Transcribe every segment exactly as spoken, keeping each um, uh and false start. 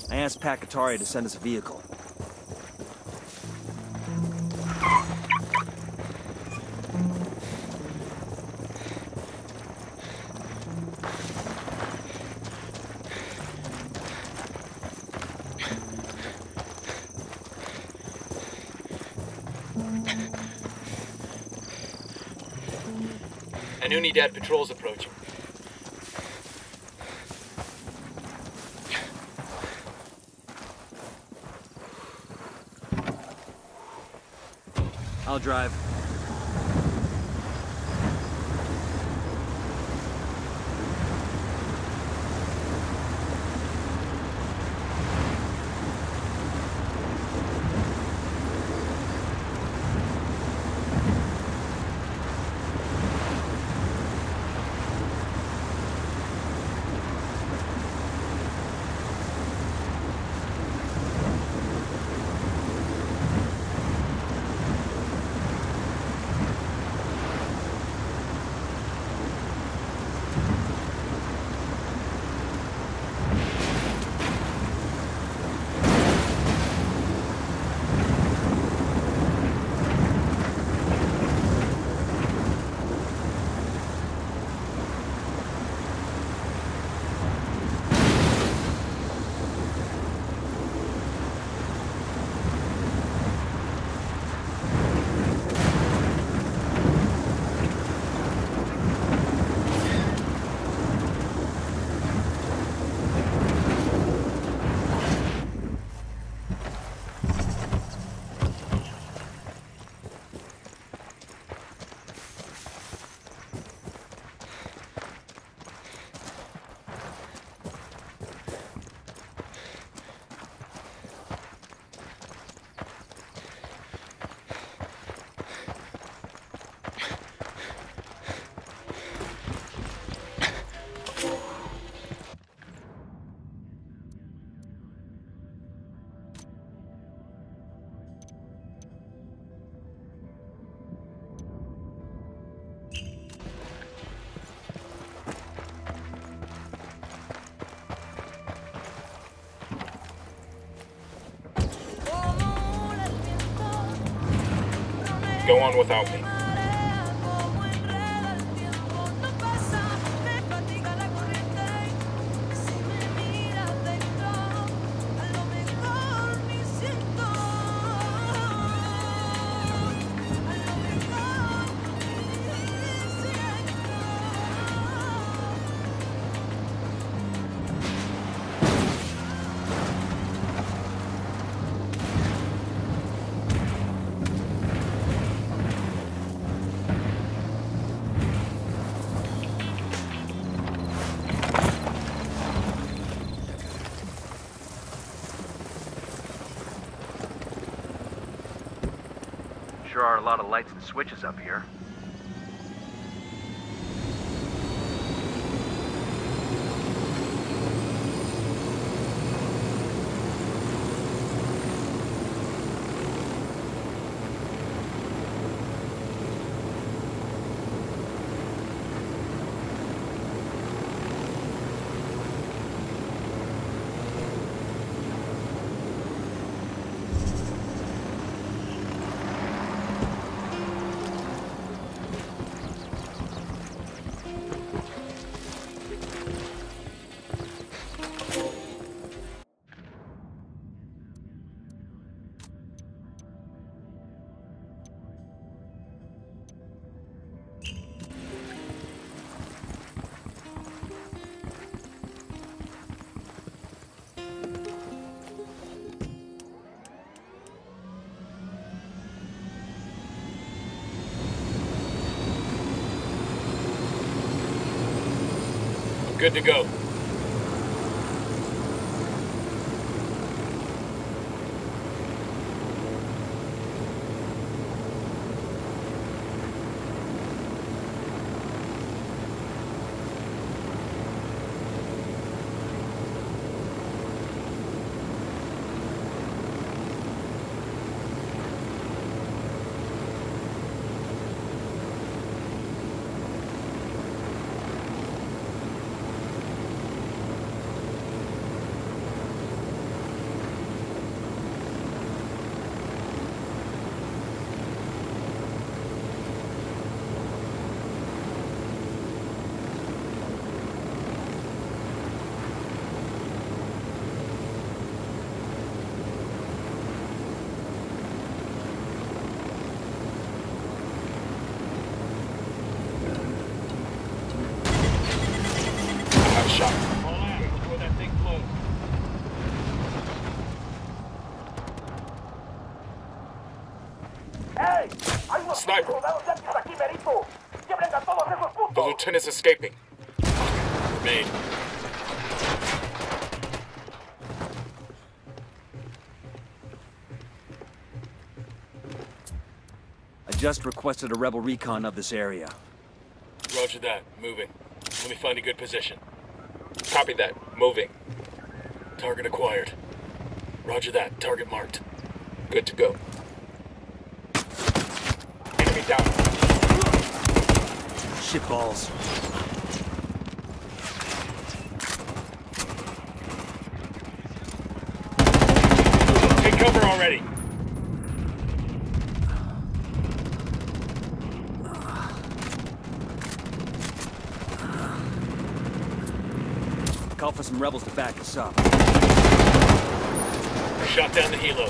I asked Pakatari to send us a vehicle. An Unidad patrol's approaching. I'll drive. Go on without me. Sure are a lot of lights and switches up here. Good to go. Dalton is escaping. We're made. I just requested a rebel recon of this area. Roger that. Moving. Let me find a good position. Copy that. Moving. Target acquired. Roger that. Target marked. Good to go. Enemy down. Shit balls. Take cover already. Call for some rebels to back us up. Shot down the helo.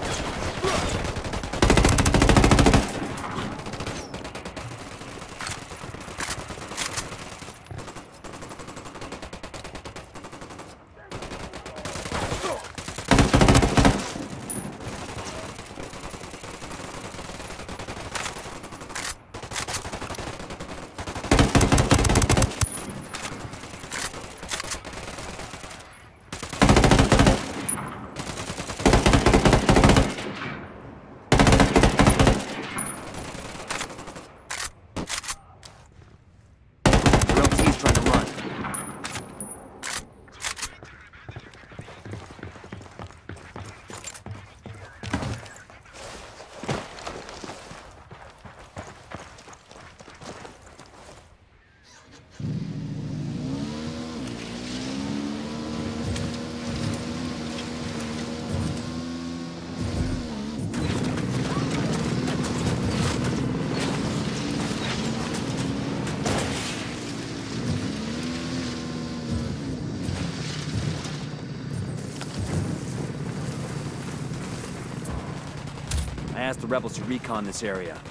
I asked the rebels to recon this area.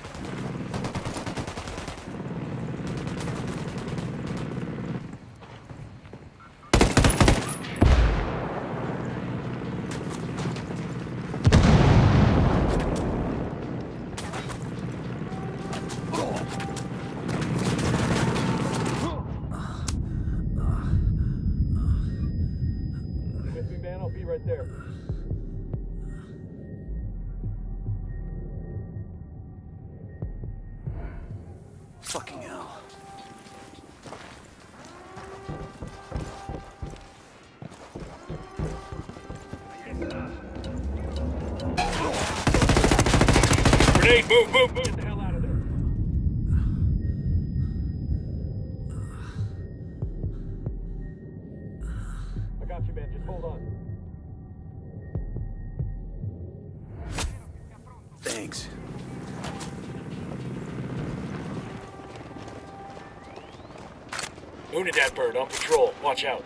Missing man, I'll be right there. Fucking hell. Grenade, move, move, move! Get the hell out of there. I got you, man. Just hold on. Thanks. Unidad bird on patrol. Watch out.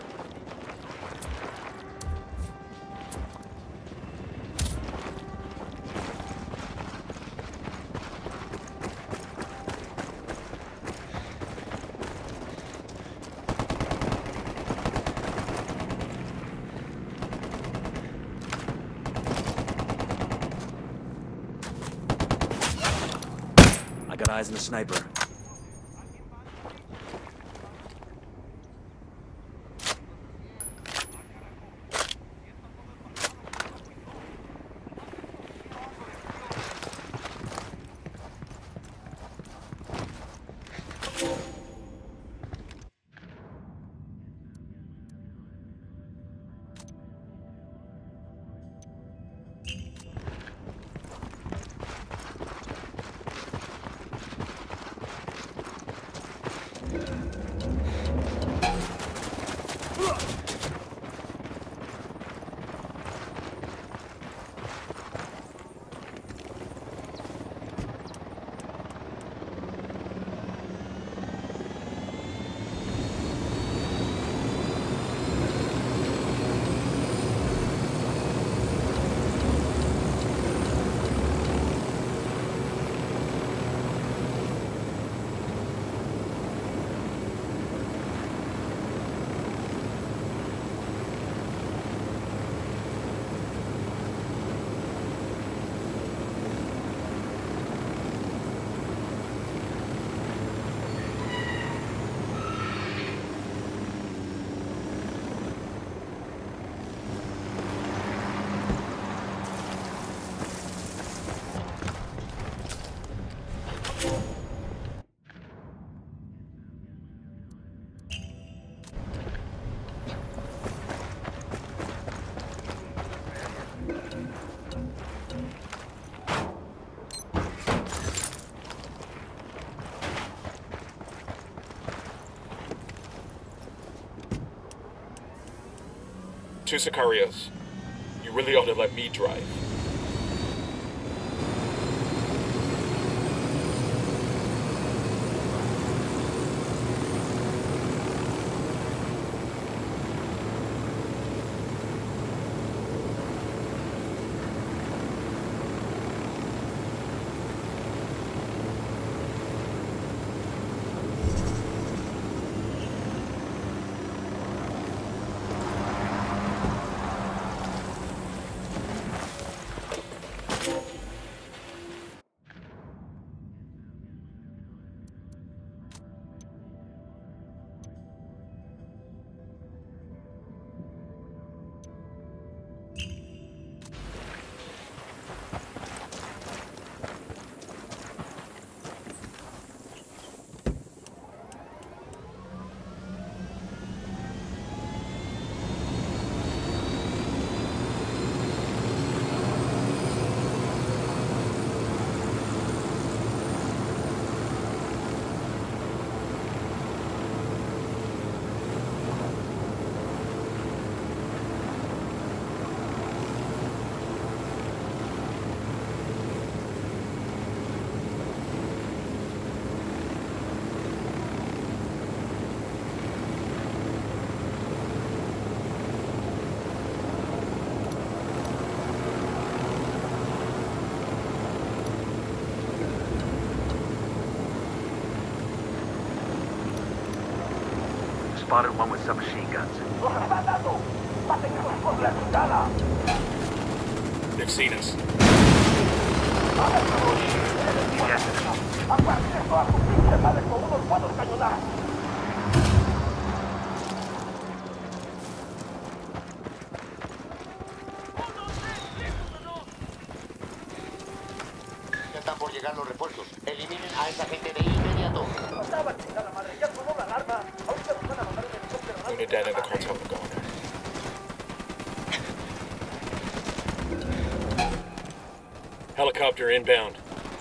I got eyes on the sniper. Two Sicarios. You really ought to let me drive. Spotted one with submachine guns. They've seen us. Ya están por llegar los refuerzos. Eliminen a esa gente de inmediato. Unidad in the cartel are gone. Helicopter inbound.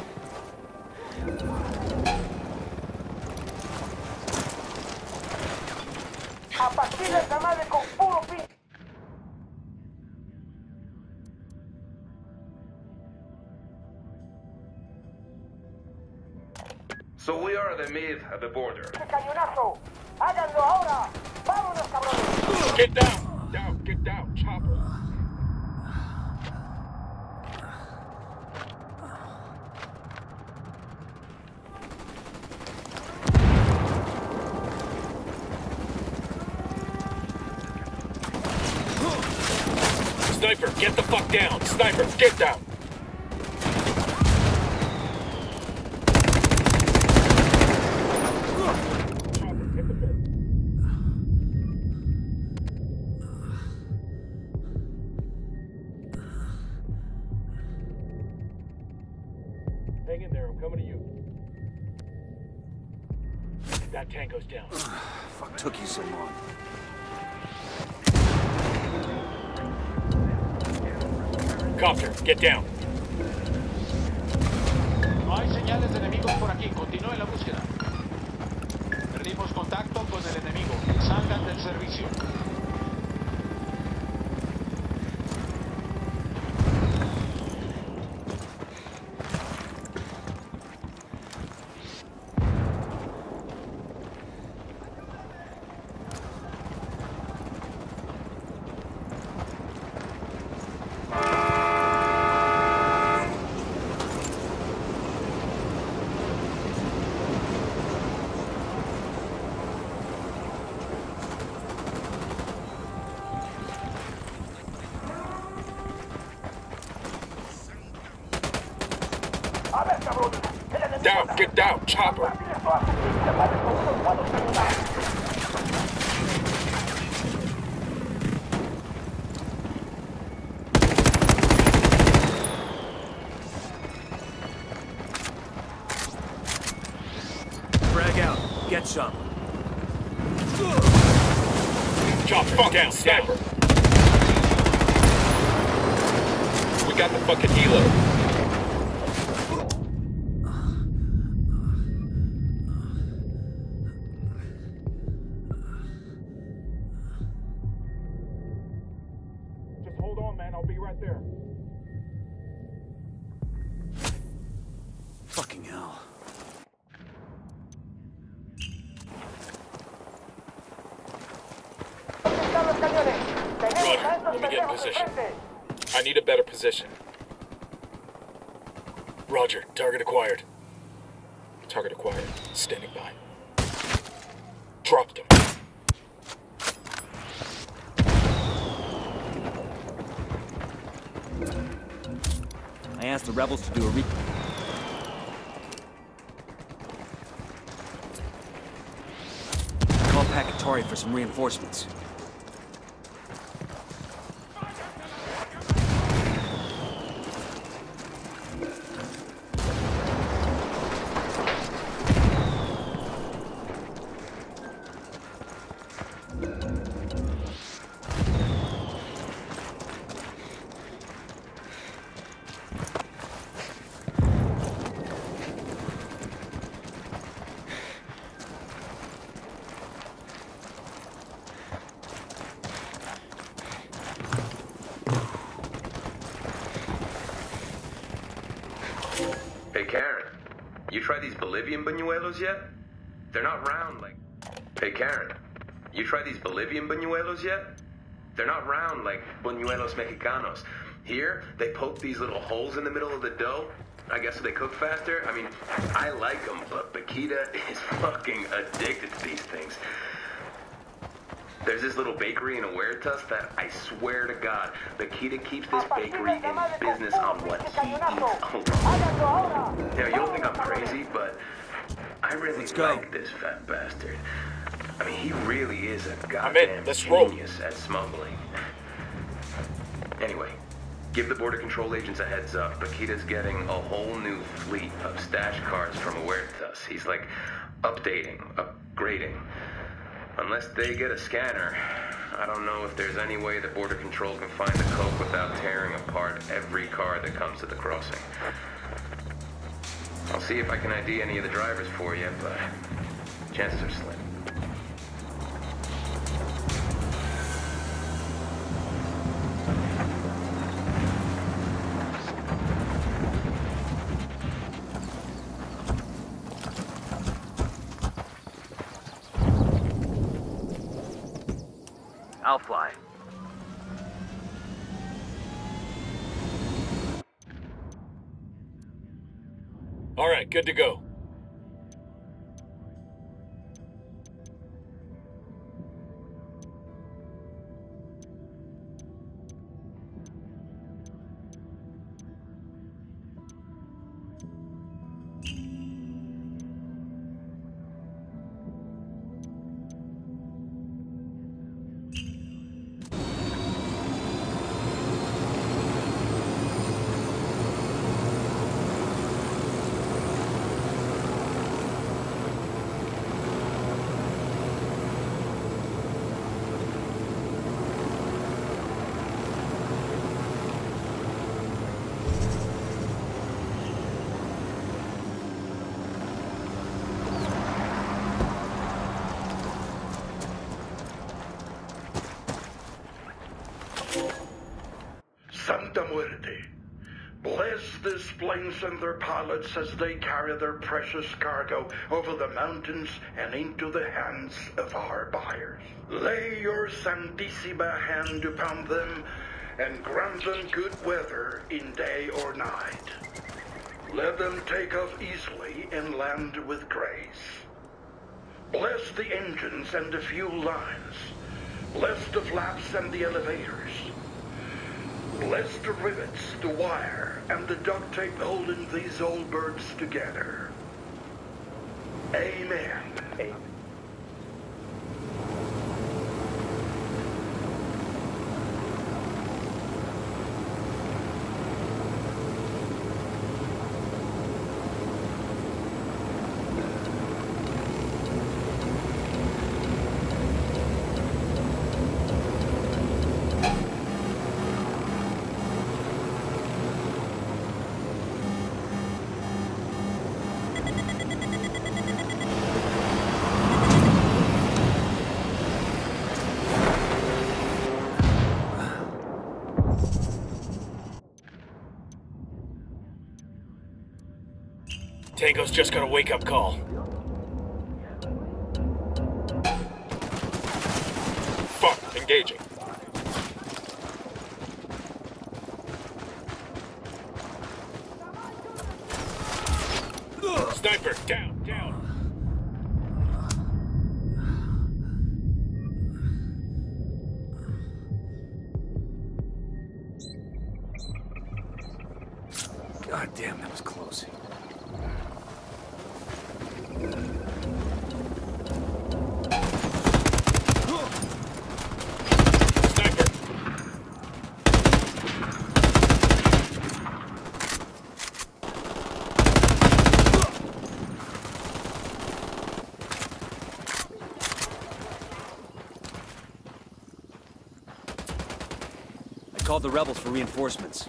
So we are the mid at the border. Get down! Down, get down, chopper. Sniper, get the fuck down! Sniper, get down! Hang in there, I'm coming to you. That tango's down. Fuck took you so long. Copter, get down. No hay señales de enemigos por aquí. Continúe la búsqueda. Perdimos contacto con el enemigo. Salgan del servicio. Down, get down, chopper. Frag out. Get some. Chopper, down, sniper. We got the fucking helo. I'll be right there. Fucking hell. Roger, let me get in position. I need a better position. Roger, target acquired. Target acquired. Standing by. Dropped him. I asked the rebels to do a re- Call Pakatori for some reinforcements. Hey, Karen, you tried these Bolivian buñuelos yet? They're not round like... Hey, Karen, you tried these Bolivian buñuelos yet? They're not round like buñuelos mexicanos. Here, they poke these little holes in the middle of the dough. I guess so they cook faster. I mean, I like them, but Paquita is fucking addicted to these things. There's this little bakery in Huertas that I swear to God, Paquita keeps this bakery in business on what he eats alone. Now, you'll think I'm crazy, but I really Let's go. like this fat bastard. I mean, he really is a I'm goddamn in. Let's roll. genius at smuggling. Anyway, give the border control agents a heads up. Paquita's getting a whole new fleet of stash cars from Huertas. He's like updating, upgrading. Unless they get a scanner, I don't know if there's any way the border control can find the coke without tearing apart every car that comes to the crossing. I'll see if I can I D any of the drivers for you, but chances are slim. I'll fly. All right, good to go. Santa Muerte. Bless these planes and their pilots as they carry their precious cargo over the mountains and into the hands of our buyers. Lay your Santissima hand upon them and grant them good weather in day or night. Let them take off easily and land with grace. Bless the engines and the fuel lines. Bless the flaps and the elevators. Bless the rivets, the wire, and the duct tape holding these old birds together. Amen. Amen. Tango's just got a wake-up call. Fuck, engaging. Sniper, down, down. God damn, that was close. Sniper. I called the rebels for reinforcements.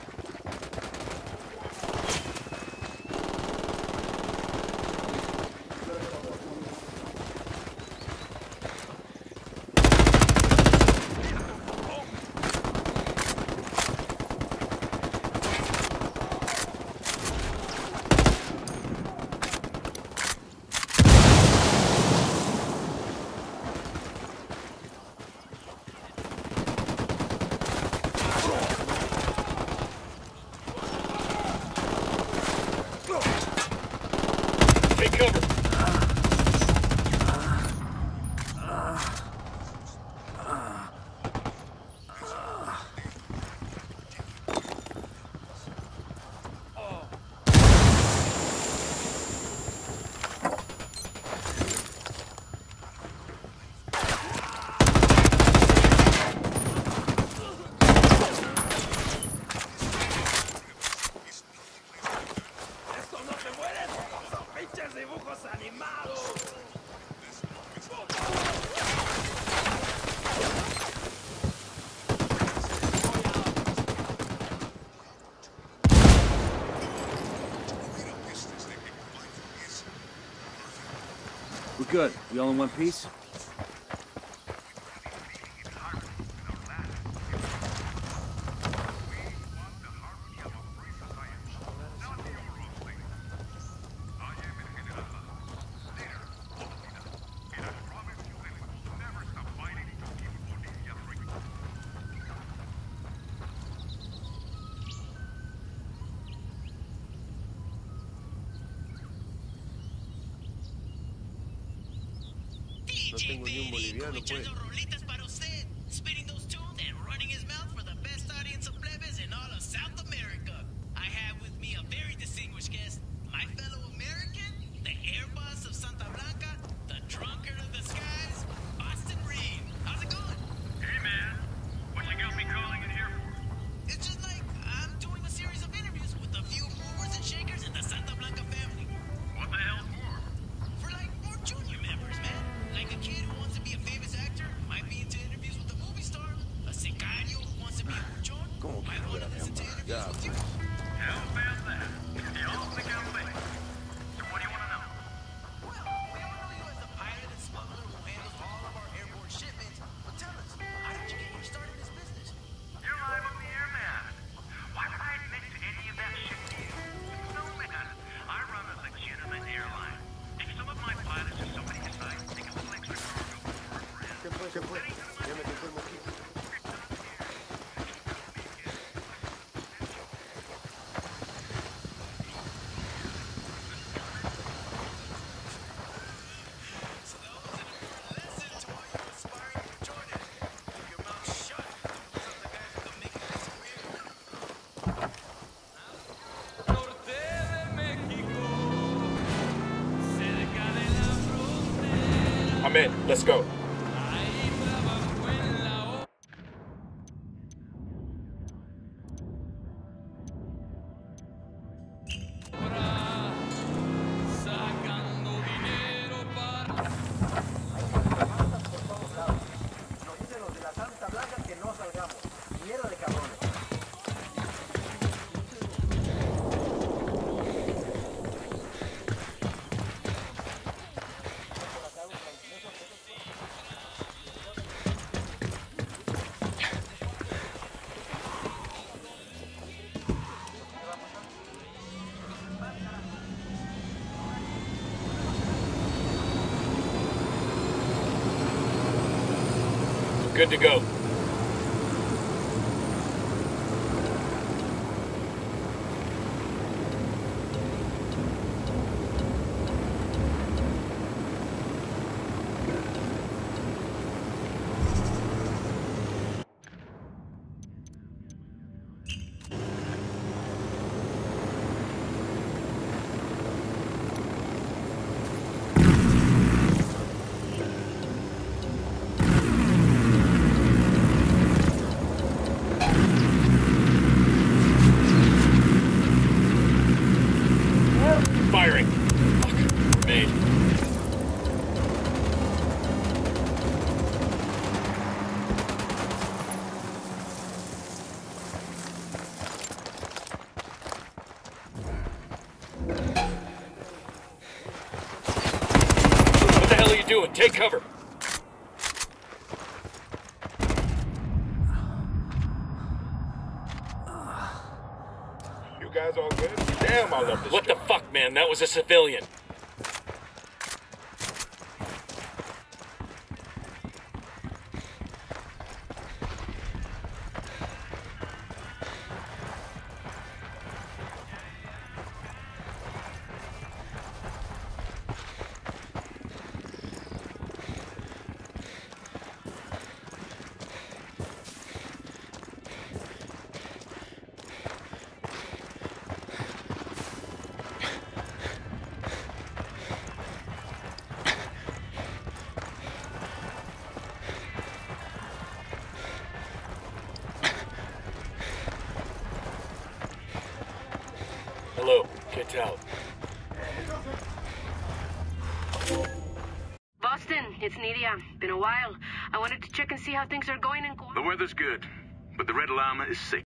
Take cover. We're good. We all in one piece? No tengo ni un boliviano, pues. Rolitas para usted, spitting those tunes and running his mouth for the best audience of plebes in all of South America. I have with me a very distinguished guest, my fellow American, the air boss of Santa Blanca, the drunkard of the skies, Austin Reed. How's it going? Hey, man. What you got me calling in here for? It's just like I'm doing a series of interviews with a few movers and shakers in the Santa Blanca family. What the hell for? For like more junior members, man. Like a kid who wants to be a famous actor might be into interviews with a movie star. A sicario who wants to be a buchón might want to listen to interviews with you. How about that? Y'all think I'm fake? So what do you want to know? Well, we all know you as the pilot and smuggler who handles all of our airborne shipments. But tell us, how did you get your start in this business? You're live on the air, man. Why would I admit to any of that shit to you? No, man. I run a legitimate airline. If some of my pilots or somebody decides to take a little extra cargo for a friend, ¿Qué fue? ¿Qué fue? Ya me tocó el moquito. So that was an important lesson to all you aspiring Jordan. Keep your mouth shut. Don't tell the guys who come making this career. I'm in. Let's go. Nos dicen los de la Santa Blanca que no salgamos. Mierda de cabrones. Good to go. Firing. Fuck. Made. What the hell are you doing? Take cover. You guys all good? Damn, I love this. What the fuck, man? That was a civilian. Hello, get out. Boston, it's Nidia. Been a while. I wanted to check and see how things are going in Guam. The weather's good, but the Red Llama is sick.